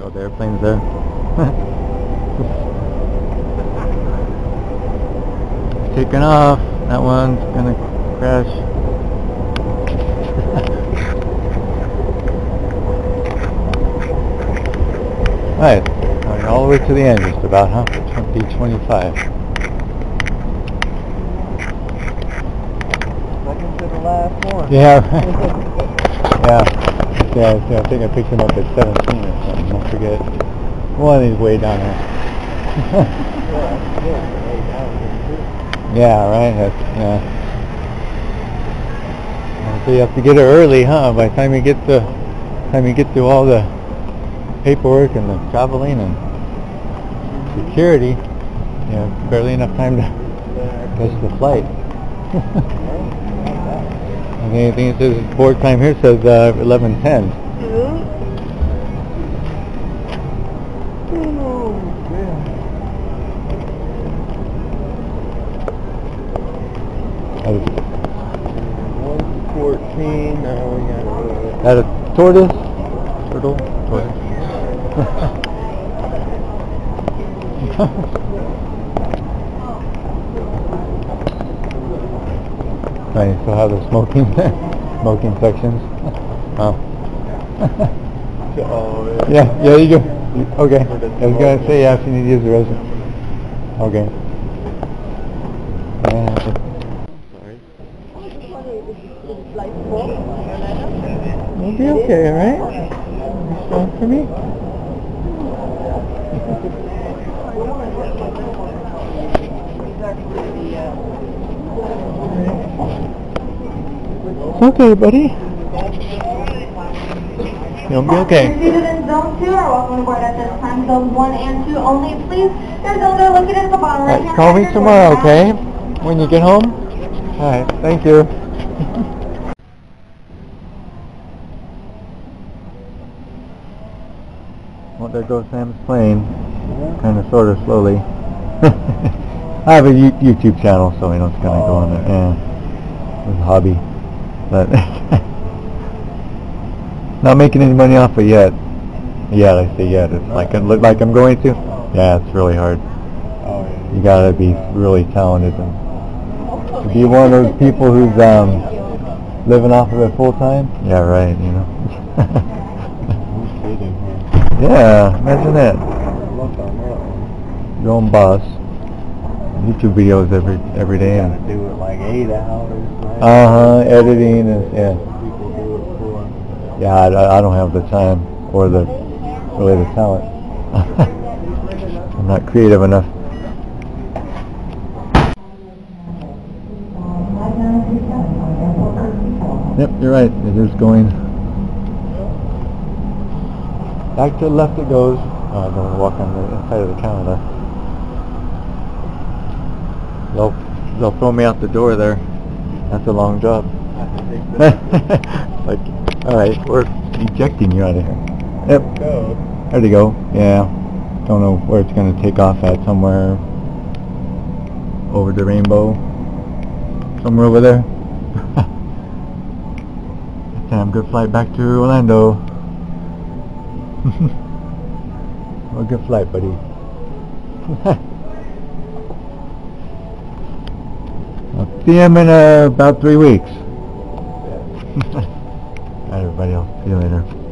Oh, the airplane's there. Taking off. That one's gonna crash. Alright, all the way to the end just about, huh? 2025. Second to the last one. Yeah. Yeah, I think I picked him up at 17 or something, I forget. One is way down there. Yeah, right, yeah. So you have to get it early, huh? By the time you get through all the paperwork and the traveling and security, you know, barely enough time to catch the flight. I think it says board time here says 11:10. That was 114. Now we got that a tortoise? Turtle? Tortoise. Right, so have the smoking sections. Oh. Yeah, you go. Okay. I was gonna say if you need to use the restroom. Okay. We'll be okay, right? Be strong for me. It's okay, buddy. You'll be okay. You're seated in zone 2 or welcome aboard at this time. Zones 1 and 2 only, please. Your zones are located at the bottom right hand. Call me tomorrow, okay? When you get home? Alright, thank you. Well, there goes Sam's plane. Kind of, sort of, slowly. I have a YouTube channel, so I know it's going to go on there. Yeah. It's a hobby. But not making any money off it yet. Yeah, I say yet. It's like it look like I'm going to. Yeah, it's really hard. You gotta be really talented and to be one of those people who's living off of it full time. Yeah, right. You know. Yeah, imagine that. Your own boss. YouTube videos every day. You gotta do it like 8 hours. Right? Editing and yeah. Yeah, I don't have the time or the talent. I'm not creative enough. Yep, you're right. It is going back to the left. It goes. Oh, I don't want to walk on the inside of the counter there. They'll throw me out the door there. That's a long job. Like, all right, we're ejecting you out of here. Yep. There they go. Yeah. Don't know where it's going to take off at. Somewhere over the rainbow. Somewhere over there. Damn, good flight back to Orlando. Well, good flight, buddy. I'll see him in about 3 weeks. Alright, everybody, I'll see you later.